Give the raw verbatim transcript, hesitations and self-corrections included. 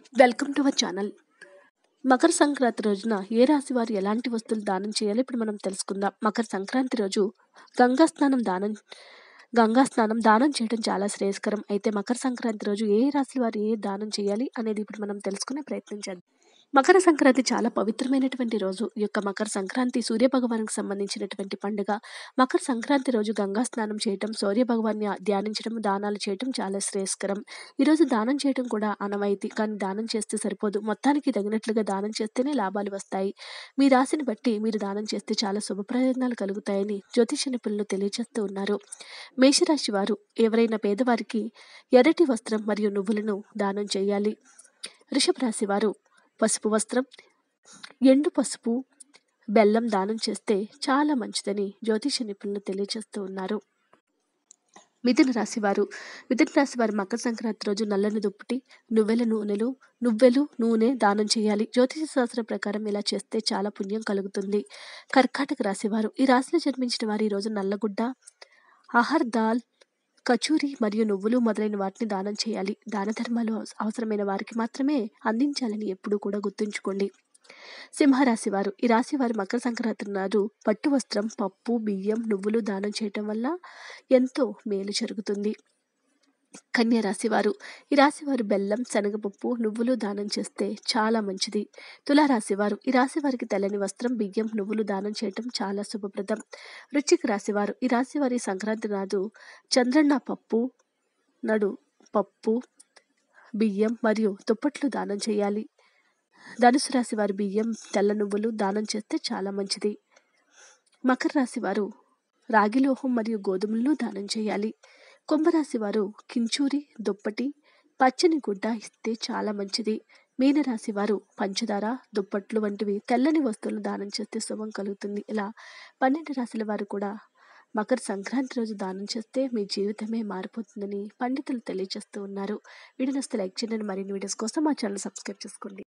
Welcome to our channel. Makar Sankranti రోజున ఏ రాశి వారు ఎలాంటి వస్తువులు దానం చేయాలో ఇప్పుడు మనం తెలుసుకుందాం. మకర సంక్రాంతి రోజు గంగా స్నానం దానం గంగా స్నానం దానం చేయడం చాలా శ్రేయస్కరం. అయితే మకర సంక్రాంతి రోజు ఏ రాశి వారు ఏ దానం చేయాలి అనేది ఇప్పుడు మనం తెలుసుకునే ప్రయత్నం చేద్దాం. మకర సంక్రాంతి చాలా పవిత్రమైనటువంటి రోజు. ఈ యొక్క మకర సంక్రాంతి సూర్య భగవానికి సంబంధించినటువంటి పండుగ. మకర సంక్రాంతి రోజు గంగా స్నానం చేయటం, సూర్య భగవాన్ని ధ్యానించడం, దానాలు చేయటం చాలా శ్రేయస్కరం. ఈరోజు దానం చేయటం కూడా ఆనవాయితీ, కానీ దానం చేస్తే సరిపోదు. మొత్తానికి తగినట్లుగా దానం చేస్తేనే లాభాలు వస్తాయి. మీ రాశిని బట్టి మీరు దానం చేస్తే చాలా శుభ ప్రయోజనాలు కలుగుతాయని జ్యోతిష నిపుణులు తెలియజేస్తూ ఉన్నారు. మేషరాశి వారు ఎవరైనా పేదవారికి ఎర్రటి వస్త్రం మరియు నువ్వులను దానం చేయాలి. వృషభ రాశి వారు పసుపు వస్త్రం, ఎండు పసుపు, బెల్లం దానం చేస్తే చాలా మంచిదని జ్యోతిష నిపుణులు తెలియజేస్తూ ఉన్నారు. మిథున రాశి వారు మిథున రాశి వారు మకర సంక్రాంతి రోజు నల్లని దుప్పటి, నువ్వెల నూనెలు నువ్వెలు నూనె దానం చేయాలి. జ్యోతిష శాస్త్రం ప్రకారం ఇలా చేస్తే చాలా పుణ్యం కలుగుతుంది. కర్కాటక రాశి వారు ఈ రాశిలో జన్మించిన వారు ఈరోజు నల్లగుడ్డ, అహర్ దాల్, కచూరి మరియు నువ్వులు మొదలైన వాటిని దానం చేయాలి. దాన ధర్మాలు అవసరమైన వారికి మాత్రమే అందించాలని ఎప్పుడూ కూడా గుర్తుంచుకోండి. సింహరాశి వారు ఈ రాశి వారు మకర సంక్రాంతి నాడు పట్టు వస్త్రం, పప్పు, బియ్యం, నువ్వులు దానం చేయటం వల్ల ఎంతో మేలు జరుగుతుంది. కన్య రాశి వారు ఈ రాశి వారు బెల్లం, శనగపప్పు, నువ్వులు దానం చేస్తే చాలా మంచిది. తులారాశి వారు ఈ రాశి వారికి తెల్లని వస్త్రం, బియ్యం, నువ్వులు దానం చేయటం చాలా శుభప్రదం. వృశ్చిక రాశి వారు ఈ రాశి వారి సంక్రాంతి నాడు చంద్రన్న పప్పు నడు పప్పు, బియ్యం మరియు దుప్పట్లు దానం చేయాలి. ధనుసు రాశి వారు బియ్యం, తెల్ల నువ్వులు దానం చేస్తే చాలా మంచిది. మకర రాశి వారు రాగి లోహం మరియు గోధుమలను దానం చేయాలి. కుంభరాశి వారు కించూరి, దుప్పటి, పచ్చని గుడ్డ ఇస్తే చాలా మంచిది. మీనరాశి వారు పంచదార, దుప్పట్లు వంటివి తెల్లని వస్తువులు దానం చేస్తే శుభం కలుగుతుంది. ఇలా పన్నెండు రాశుల వారు కూడా మకర సంక్రాంతి రోజు దానం చేస్తే మీ జీవితమే మారిపోతుందని పండితులు తెలియజేస్తూ ఉన్నారు. వీడియో నచ్చితే లైక్ చేయండి. మరిన్ని వీడియోస్ కోసం మా ఛానల్ సబ్స్క్రైబ్ చేసుకోండి.